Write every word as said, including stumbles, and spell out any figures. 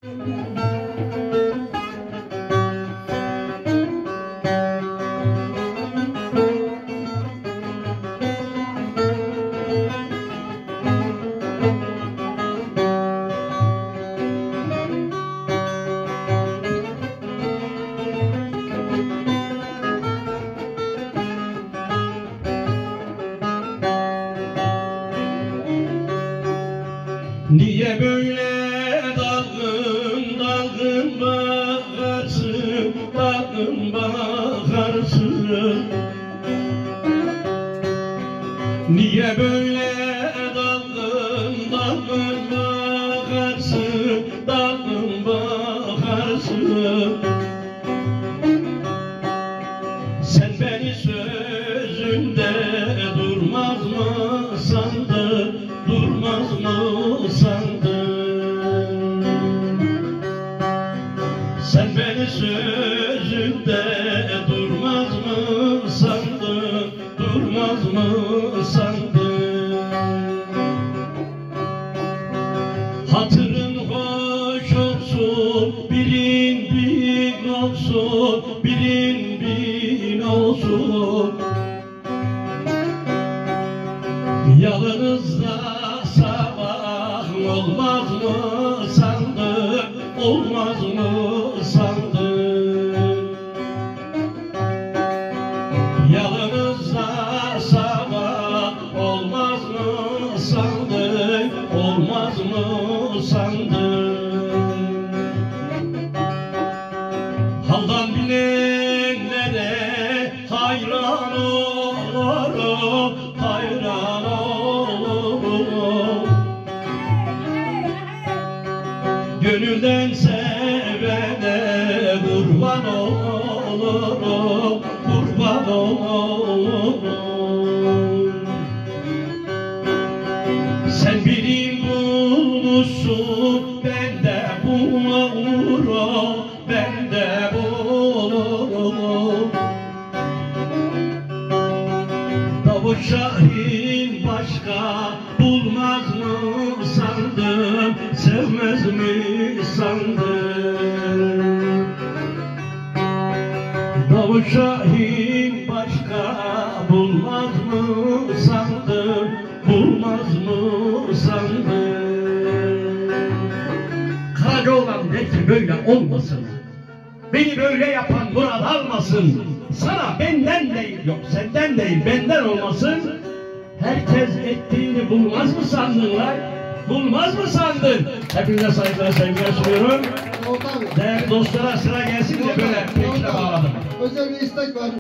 Niye böyle dalgın dalgın bakarsın, dalgın bakarsın? Niye böyle dalgın dalgın bakarsın, dalgın bakarsın? Sen beni sözünde durmaz mı sandın, durmaz mı sandın? Sen beni sözünde durmaz mı sandın, durmaz mı sandın? Hatırın hoş olsun, bilin bin olsun, bilin bin olsun. Yanınızda sabah olmaz mı sandın, olmaz mı sandın? Yanınızda sabah olmaz mı sandın, olmaz mı sandın? Haldan bilenlere hayran olurum, hayran olurum. Gönülden sevene kurban olurum, kurban olurum. Sen birini bulmuşsun, ben de bulurum, ben de bulurum. Davut Şahin başka bulmaz mı sandın, sevmez mi sandın? Davut Şahin başka bulmaz mı sandın, bulmaz mı sandın? Karacaoğlan der ki böyle olmasın, beni böyle yapan Murat almasın. Sana benden değil, yok senden değil, benden olmasın. Herkes ettiğini bulmaz mı sandınlar? Bulmaz mı sandın? Hepinize saygılar, sevgiler sunuyorum. Değerli dostlara sıra gelsin de böyle peşine bağladım. Özel bir istek var.